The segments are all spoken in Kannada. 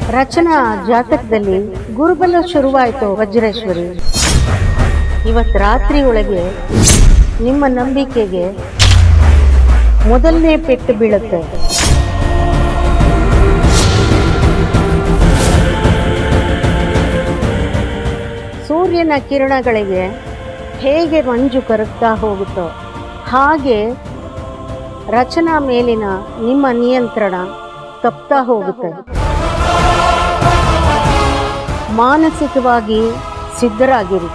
ರಚನಾ ಜಾತಕದಲ್ಲಿ ಗುರುಬಲ ಶುರುವಾಯಿತು ವಜ್ರೇಶ್ವರಿ. ಇವತ್ತು ರಾತ್ರಿ ಒಳಗೆ ನಿಮ್ಮ ನಂಬಿಕೆಗೆ ಮೊದಲನೇ ಪೆಟ್ಟು ಬೀಳುತ್ತೆ. ಸೂರ್ಯನ ಕಿರಣಗಳಿಗೆ ಹೇಗೆ ಮಂಜು ಕರಗ್ತಾ ಹೋಗುತ್ತೋ ಹಾಗೆ ರಚನಾ ಮೇಲಿನ ನಿಮ್ಮ ನಿಯಂತ್ರಣ ತಪ್ತಾ ಹೋಗುತ್ತೆ. ಮಾನಸಿಕವಾಗಿ ಸಿದ್ಧರಾಗಿರಿ.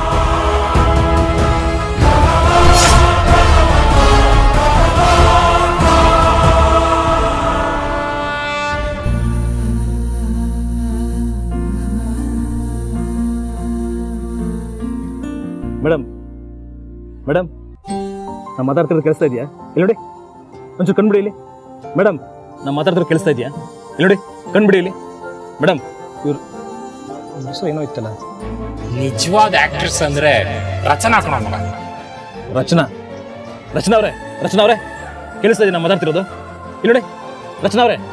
ಮೇಡಮ್ ಮೇಡಮ್ ನಾ ಮಾತಾಡ್ತಿರೋದು ಕೇಳಿಸ್ತಾ ಇದೆಯಾ? ಇಲ್ಲಿ ನೋಡಿ, ಒಂಚೂರು ಕಣ್ಬಿಡಿ ಇಲ್ಲಿ. ಮೇಡಮ್ ನಾ ಮಾತಾಡ್ತಿರೋದು ಕೇಳಿಸ್ತಾ ಇದೆಯಾ? ಇಲ್ಲಿ ನೋಡಿ, ಕಣ್ಬಿಡಿ ಇಲ್ಲಿ. ಮೇಡಮ್ ಇವ್ರು ಹೆಸರು ಏನೋ ಇತ್ತಲ್ಲ, ನಿಜವಾದ ಆಕ್ಟ್ರೆಸ್ ಅಂದ್ರೆ ರಚನಾ ಕಣಮ್ಮ. ರಚನಾ ರಚನಾ ಅವರೇ, ರಚನಾ ಅವರೇ ಕೇಳಿಸ್ತಾ ಇದೆಯಾ ನಾ ಮಾತಾಡ್ತಿರೋದು? ಇಲ್ಲಿ ನೋಡಿ, ರಚನಾ ಅವರೇ.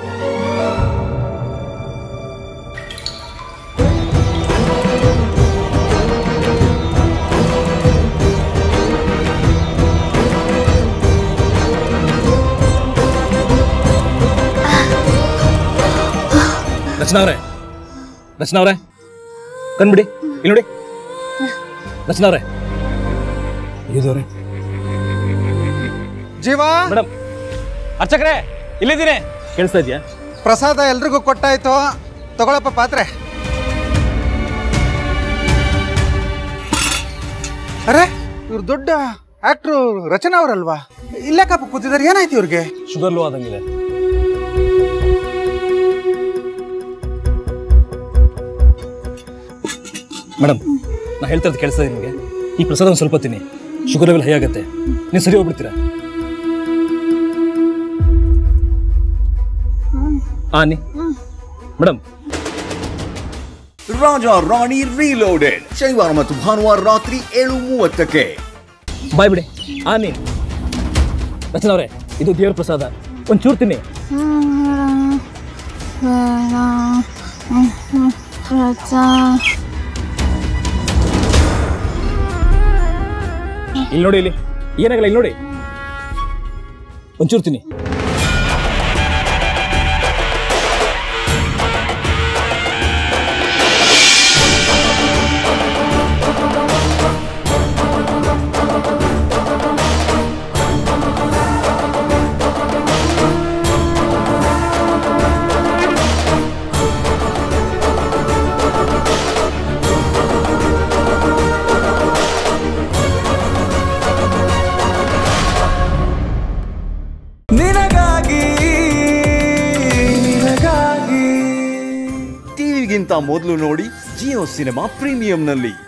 ರಚನಾ ಅವರೇ, ರಚನಾ ಅವರೇ ಕಣ್ಬಿಡಿ ಇಲ್ಲಿ ನೋಡಿ. ರಚನಾ ಅವರೇ, ಇದವ್ರೆ ಜೀವ. ಮೇಡಮ್ ಅರ್ಚಕ್ರೆ ಇಲ್ಲಿದ್ದೀನಿ, ಕೇಳಿಸ್ತಾ ಇದೆಯಾ? ಪ್ರಸಾದ ಎಲ್ರಿಗೂ ಕೊಟ್ಟಾಯ್ತು, ತಗೊಳಪ್ಪ ಪಾತ್ರೆ. ಅರೆ ಇವ್ರು ದೊಡ್ಡ ಆಕ್ಟ್ರು ರಚನಾ ಅವರಲ್ವಾ? ಇಲ್ಲೇಕಪ್ಪ ಕೂತಿದ್ದಾರೆ, ಏನಾಯ್ತು ಇವ್ರಿಗೆ? Sugar low ಆದಂಗಿದೆ. ಮೇಡಮ್ ನಾ ಹೇಳ್ತಾ ಇರೋದು ಕೇಳಿಸ್ತಾ ಇದೆ ನಿಮಗೆ? ಈ ಪ್ರಸಾದ ಒಂದು ಸ್ವಲ್ಪ ತಿನ್ನಿ, ಶುಗರ್ ಲೆವೆಲ್ ಹೈ ಆಗುತ್ತೆ, ನೀವು ಸರಿ ಹೋಗ್ಬಿಡ್ತೀರಾ. ಆನಿ ಮೇಡಮ್. ರಾಜ ರಾಣಿ ರೀಲೋಡೆಡ್ ಶನಿವಾರ ಮತ್ತು ಭಾನುವಾರ ರಾತ್ರಿ 7:30ಕ್ಕೆ. ಬಾಯ್ ಬಿಡಿ. ಆನಿ ರಚನಾ ಅವರೇ, ಇದು ದೇವ್ರ ಪ್ರಸಾದ, ಒಂಚೂರು ತಿನ್ನಿ. ಇಲ್ಲಿ ನೋಡಿ, ಇಲ್ಲಿ ಏನಾಗಲ್ಲ, ಇಲ್ಲಿ ನೋಡಿ, ಒಂಚೂರು ತಿನ್ನಿ. ಟಿವಿಗಿಂತ ಮೊದಲು ನೋಡಿ ಜಿಯೋ ಸಿನಿಮಾ ಪ್ರೀಮಿಯಂನಲ್ಲಿ.